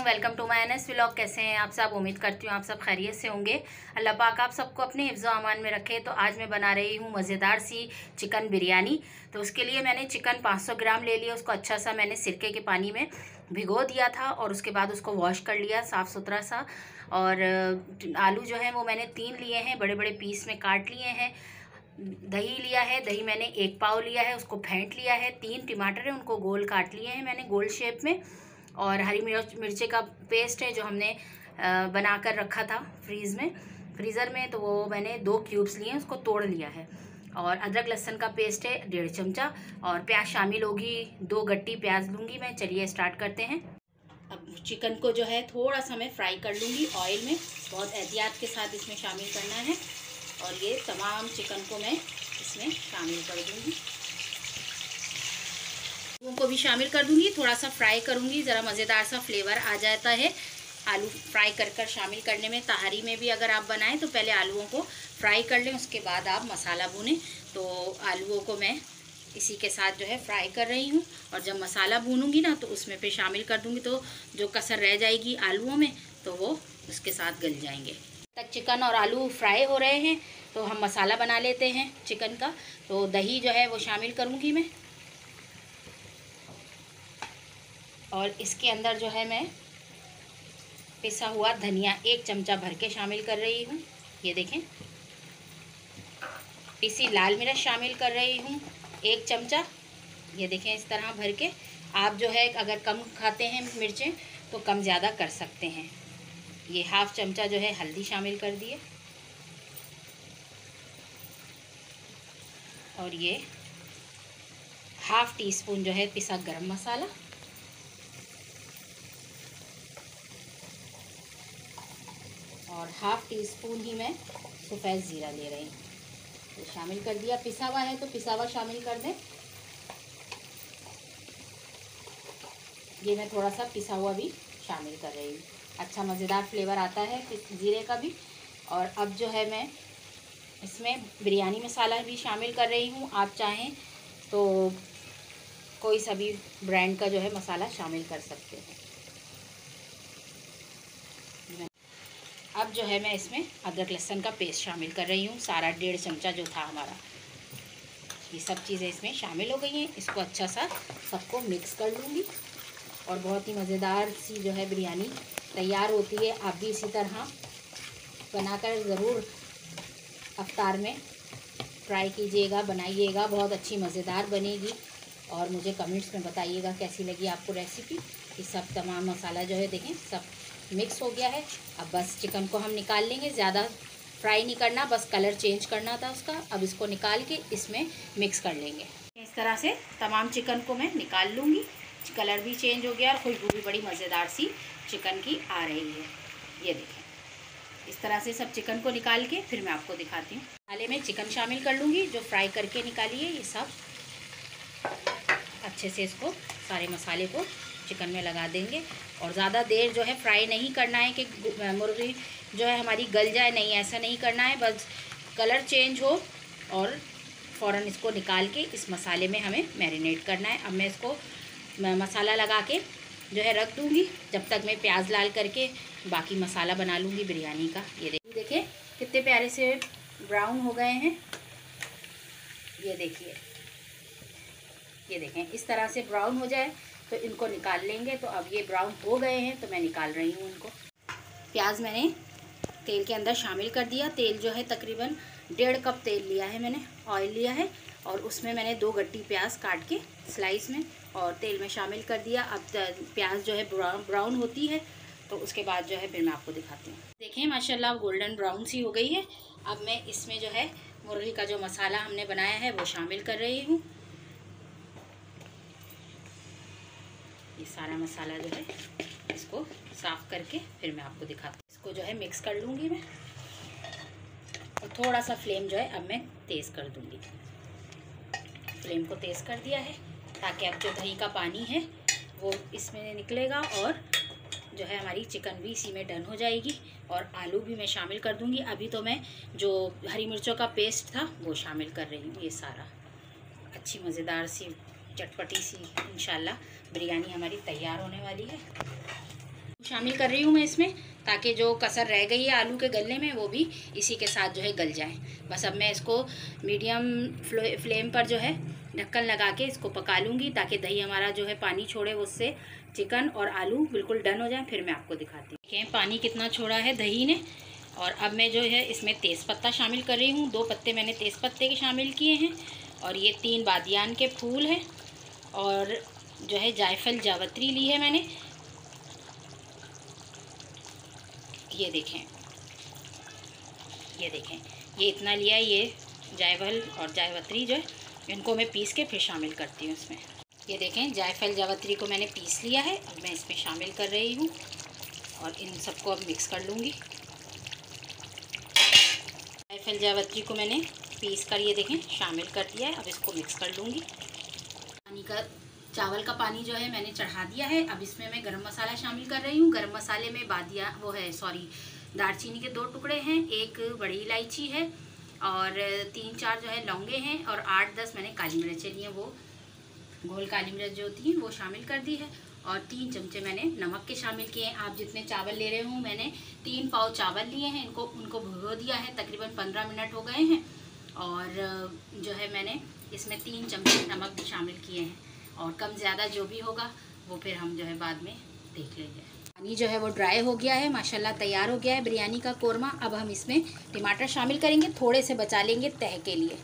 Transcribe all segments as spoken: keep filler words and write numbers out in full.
वालेकुम, welcome to my NS vlog. कैसे हैं आप सब? उम्मीद करती हूँ आप सब खैरियत से होंगे। अल्लाह पाक आप सबको अपने हिफ्ज़ अमान में रखे। तो आज मैं बना रही हूँ मज़ेदार सी चिकन बिरयानी। तो उसके लिए मैंने चिकन पाँच सौ ग्राम ले लिया। उसको अच्छा सा मैंने सिरके के पानी में भिगो दिया था और उसके बाद उसको वॉश कर लिया साफ़ सुथरा सा। और आलू जो है वो मैंने तीन लिए हैं, बड़े बड़े पीस में काट लिए हैं। दही लिया है, दही मैंने एक पाव लिया है, उसको फेंट लिया है। तीन टमाटर है, उनको गोल काट लिए हैं मैंने गोल शेप में। और हरी मिर्च मिर्ची का पेस्ट है जो हमने बना कर रखा था फ्रीज़ में फ्रीज़र में, तो वो मैंने दो क्यूब्स लिए हैं, उसको तोड़ लिया है। और अदरक लहसुन का पेस्ट है डेढ़ चमचा। और प्याज शामिल होगी, दो गट्टी प्याज लूँगी मैं। चलिए स्टार्ट करते हैं। अब चिकन को जो है थोड़ा सा मैं फ्राई कर लूँगी ऑयल में। बहुत एहतियात के साथ इसमें शामिल करना है। और ये तमाम चिकन को मैं इसमें शामिल कर दूँगी, को भी शामिल कर दूंगी। थोड़ा सा फ्राई करूंगी, ज़रा मज़ेदार सा फ्लेवर आ जाता है आलू फ्राई कर कर शामिल करने में। तहारी में भी अगर आप बनाएं तो पहले आलूओं को फ्राई कर लें, उसके बाद आप मसाला भूनें। तो आलूओं को मैं इसी के साथ जो है फ्राई कर रही हूँ। और जब मसाला भूनूंगी ना तो उसमें पे शामिल कर दूंगी, तो जो कसर रह जाएगी आलूओं में तो वो उसके साथ गल जाएंगे। तक चिकन और आलू फ्राई हो रहे हैं तो हम मसाला बना लेते हैं चिकन का। तो दही जो है वो शामिल करूँगी मैं। और इसके अंदर जो है मैं पिसा हुआ धनिया एक चमचा भर के शामिल कर रही हूँ। ये देखें, पिसी लाल मिर्च शामिल कर रही हूँ एक चमचा। ये देखें, इस तरह भर के। आप जो है अगर कम खाते हैं मिर्चें तो कम ज़्यादा कर सकते हैं। ये हाफ चमचा जो है हल्दी शामिल कर दिए। और ये हाफ टी स्पून जो है पिसा गरम मसाला। और हाफ टी स्पून ही मैं सफ़ेद ज़ीरा ले रही हूँ, तो शामिल कर दिया। पिसा हुआ है तो पिसा हुआ शामिल कर दें। ये मैं थोड़ा सा पिसा हुआ भी शामिल कर रही हूँ, अच्छा मज़ेदार फ्लेवर आता है ज़ीरे का भी। और अब जो है मैं इसमें बिरयानी मसाला भी शामिल कर रही हूँ। आप चाहें तो कोई सा भी ब्रांड का जो है मसाला शामिल कर सकते हैं। अब जो है मैं इसमें अदरक लहसुन का पेस्ट शामिल कर रही हूँ, सारा डेढ़ चमचा जो था हमारा। ये सब चीज़ें इसमें शामिल हो गई हैं। इसको अच्छा सा सबको मिक्स कर लूँगी और बहुत ही मज़ेदार सी जो है बिरयानी तैयार होती है। आप भी इसी तरह बनाकर ज़रूर अफ्तार में ट्राई कीजिएगा, बनाइएगा, बहुत अच्छी मज़ेदार बनेगी। और मुझे कमेंट्स में बताइएगा कैसी लगी आपको रेसिपी। ये सब तमाम मसाला जो है देखें सब मिक्स हो गया है। अब बस चिकन को हम निकाल लेंगे, ज़्यादा फ्राई नहीं करना, बस कलर चेंज करना था उसका। अब इसको निकाल के इसमें मिक्स कर लेंगे। इस तरह से तमाम चिकन को मैं निकाल लूँगी। कलर भी चेंज हो गया और खुशबू भी बड़ी मज़ेदार सी चिकन की आ रही है। ये देखें, इस तरह से सब चिकन को निकाल के फिर मैं आपको दिखाती हूँ। मसाले में चिकन शामिल कर लूँगी जो फ्राई करके निकाली है। ये सब अच्छे से इसको सारे मसाले को चिकन में लगा देंगे। और ज़्यादा देर जो है फ्राई नहीं करना है कि मुर्गी जो है हमारी गल जाए, नहीं, ऐसा नहीं करना है। बस कलर चेंज हो और फ़ौरन इसको निकाल के इस मसाले में हमें मैरिनेट करना है। अब मैं इसको मसाला लगा के जो है रख दूँगी जब तक मैं प्याज लाल करके बाकी मसाला बना लूँगी बिरयानी का। ये देखिए देखिए कितने प्यारे से ब्राउन हो गए हैं। ये देखिए, ये देखें, इस तरह से ब्राउन हो जाए तो इनको निकाल लेंगे। तो अब ये ब्राउन हो गए हैं तो मैं निकाल रही हूँ इनको। प्याज मैंने तेल के अंदर शामिल कर दिया। तेल जो है तकरीबन डेढ़ कप तेल लिया है मैंने, ऑयल लिया है। और उसमें मैंने दो गट्टी प्याज काट के स्लाइस में और तेल में शामिल कर दिया। अब प्याज जो है ब्राउन ब्राउन होती है तो उसके बाद जो है फिर मैं आपको दिखाती हूँ। देखें माशाल्लाह गोल्डन ब्राउन सी हो गई है। अब मैं इसमें जो है मुर्गी का जो मसाला हमने बनाया है वो शामिल कर रही हूँ। ये सारा मसाला जो है इसको साफ़ करके फिर मैं आपको दिखाती हूँ। इसको जो है मिक्स कर लूँगी मैं। और थोड़ा सा फ्लेम जो है अब मैं तेज़ कर दूँगी। फ्लेम को तेज़ कर दिया है ताकि अब जो दही का पानी है वो इसमें निकलेगा और जो है हमारी चिकन भी इसी में डन हो जाएगी। और आलू भी मैं शामिल कर दूँगी। अभी तो मैं जो हरी मिर्चों का पेस्ट था वो शामिल कर रही हूँ। ये सारा अच्छी मज़ेदार सी चटपटी सी इंशाल्लाह बिरयानी हमारी तैयार होने वाली है। शामिल कर रही हूँ मैं इसमें, ताकि जो कसर रह गई है आलू के गलने में वो भी इसी के साथ जो है गल जाए। बस अब मैं इसको मीडियम फ्लेम पर जो है ढक्कन लगा के इसको पका लूँगी, ताकि दही हमारा जो है पानी छोड़े, उससे चिकन और आलू बिल्कुल डन हो जाए। फिर मैं आपको दिखाती हूँ। देखिए पानी कितना छोड़ा है दही ने। और अब मैं जो है इसमें तेज़पत्ता शामिल कर रही हूँ। दो पत्ते मैंने तेज़पत्ते के शामिल किए हैं, और ये तीन बादियान के फूल हैं, और जो है जायफल जावित्री ली है मैंने। ये देखें, ये देखें, ये इतना लिया है। ये जायफल और जावित्री जो है इनको मैं पीस के फिर शामिल करती हूँ इसमें। ये देखें, जायफल जावित्री को मैंने पीस लिया है, अब मैं इसमें शामिल कर रही हूँ और इन सबको अब मिक्स कर लूँगी। जायफल जावित्री को मैंने पीस कर ये देखें शामिल कर दिया है। अब इसको मिक्स कर लूँगी। पानी का चावल का पानी जो है मैंने चढ़ा दिया है। अब इसमें मैं गरम मसाला शामिल कर रही हूँ। गरम मसाले में बादिया वो है सॉरी दालचीनी के दो टुकड़े हैं, एक बड़ी इलायची है, और तीन चार जो है लौंगे हैं, और आठ दस मैंने काली मिर्चें ली हैं, वो गोल काली मिर्च जो होती हैं वो शामिल कर दी है, और तीन चमचे मैंने नमक के शामिल किए हैं। आप जितने चावल ले रहे हो, मैंने तीन पाव चावल लिए हैं, इनको उनको भिगो दिया है। तकरीबन पंद्रह मिनट हो गए हैं, और जो है मैंने इसमें तीन चमचे नमक भी शामिल किए हैं, और कम ज़्यादा जो भी होगा वो फिर हम जो है बाद में देख लेंगे। पानी जो है वो ड्राई हो गया है, माशाल्लाह तैयार हो गया है बिरयानी का कोरमा। अब हम इसमें टमाटर शामिल करेंगे, थोड़े से बचा लेंगे तह के लिए।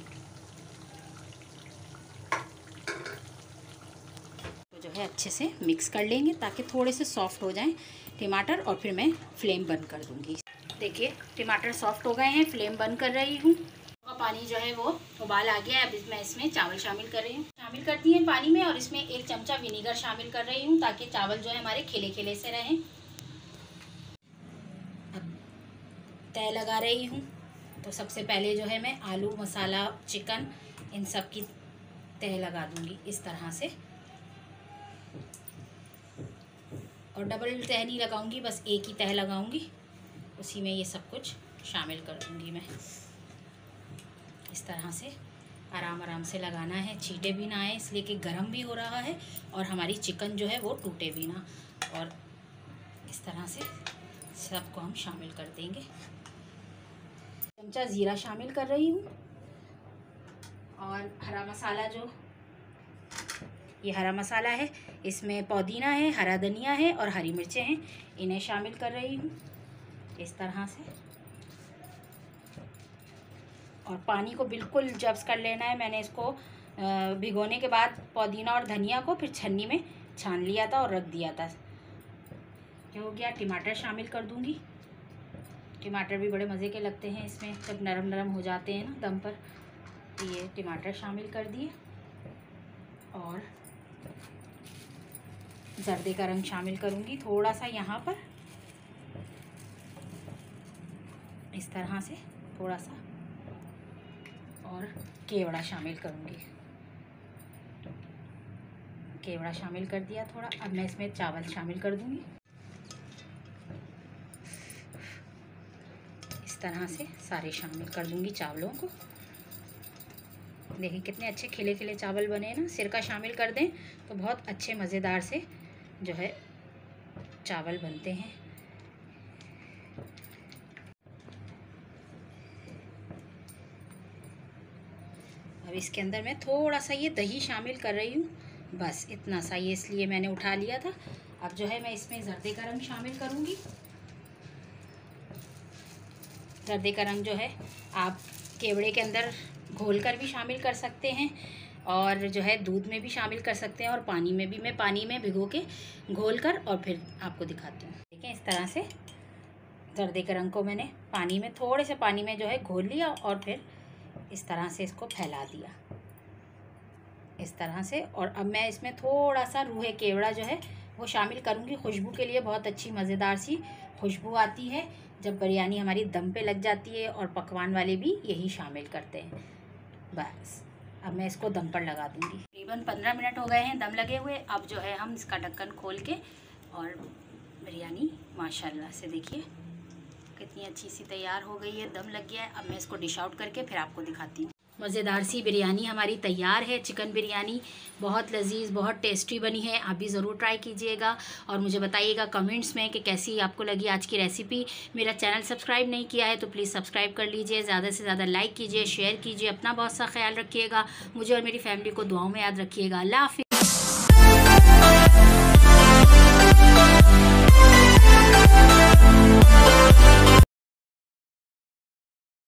तो जो है अच्छे से मिक्स कर लेंगे ताकि थोड़े से सॉफ्ट हो जाएं टमाटर, और फिर मैं फ्लेम बंद कर दूँगी। देखिए टमाटर सॉफ्ट हो गए हैं, फ्लेम बंद कर रही हूँ। पानी जो है वो उबाल आ गया है। अब मैं इसमें चावल शामिल कर रही हूँ, शामिल करती हैं पानी में, और इसमें एक चमचा विनीगर शामिल कर रही हूँ ताकि चावल जो है हमारे खिले खिले से रहें। अब तय लगा रही हूँ, तो सबसे पहले जो है मैं आलू मसाला चिकन इन सब की तय लगा दूँगी इस तरह से, और डबल तह नहीं लगाऊंगी, बस एक ही तह लगाऊंगी। उसी में ये सब कुछ शामिल कर दूँगी मैं। इस तरह से आराम आराम से लगाना है, छींटे भी ना आए, इसलिए कि गरम भी हो रहा है, और हमारी चिकन जो है वो टूटे भी ना। और इस तरह से सबको हम शामिल कर देंगे। चमचा ज़ीरा शामिल कर रही हूँ, और हरा मसाला जो ये हरा मसाला है, इसमें पुदीना है, हरा धनिया है, और हरी मिर्चें हैं, इन्हें शामिल कर रही हूँ इस तरह से। और पानी को बिल्कुल जब्स कर लेना है। मैंने इसको भिगोने के बाद पुदीना और धनिया को फिर छन्नी में छान लिया था और रख दिया था। जो हो गया, टमाटर शामिल कर दूंगी। टमाटर भी बड़े मज़े के लगते हैं इसमें, जब नरम नरम हो जाते हैं ना दम पर। तो ये टमाटर शामिल कर दिए, और जर्दे का रंग शामिल करूंगी थोड़ा सा यहाँ पर, इस तरह से थोड़ा सा, और केवड़ा शामिल करूंगी। केवड़ा शामिल कर दिया थोड़ा। अब मैं इसमें चावल शामिल कर दूंगी इस तरह से, सारे शामिल कर दूंगी चावलों को। देखिए कितने अच्छे खिले खिले चावल बने ना। सिरका शामिल कर दें तो बहुत अच्छे मज़ेदार से जो है चावल बनते हैं। अब इसके अंदर मैं थोड़ा सा ये दही शामिल कर रही हूँ, बस इतना सा, ये इसलिए मैंने उठा लिया था। अब जो है मैं इसमें जर्दे का रंग शामिल करूँगी। जर्दे का रंग जो है आप केवड़े के अंदर घोल कर भी शामिल कर सकते हैं, और जो है दूध में भी शामिल कर सकते हैं, और पानी में भी। मैं पानी में भिगो के घोल कर और फिर आपको दिखाती हूँ। ठीक है, इस तरह से जर्दे के रंग को मैंने पानी में, थोड़े से पानी में जो है घोल लिया, और फिर इस तरह से इसको फैला दिया इस तरह से। और अब मैं इसमें थोड़ा सा रूहे केवड़ा जो है वो शामिल करूँगी, खुशबू के लिए। बहुत अच्छी मज़ेदार सी खुशबू आती है जब बिरयानी हमारी दम पे लग जाती है, और पकवान वाले भी यही शामिल करते हैं। बस अब मैं इसको दम पर लगा दूँगी। तकरीबन पंद्रह मिनट हो गए हैं दम लगे हुए। अब जो है हम इसका ढक्कन खोल के, और बिरयानी माशाल्लाह से देखिए कितनी अच्छी सी तैयार हो गई है, दम लग गया है। अब मैं इसको डिश आउट करके फिर आपको दिखाती हूँ। मज़ेदार सी बिरयानी हमारी तैयार है। चिकन बिरयानी बहुत लजीज़, बहुत टेस्टी बनी है। आप भी ज़रूर ट्राई कीजिएगा और मुझे बताइएगा कमेंट्स में कि कैसी आपको लगी आज की रेसिपी। मेरा चैनल सब्सक्राइब नहीं किया है तो प्लीज़ सब्सक्राइब कर लीजिए, ज़्यादा से ज़्यादा लाइक कीजिए, शेयर कीजिए। अपना बहुत सा ख्याल रखिएगा, मुझे और मेरी फैमिली को दुआओं में याद रखिएगा। अल्लाह हाफ़िज़।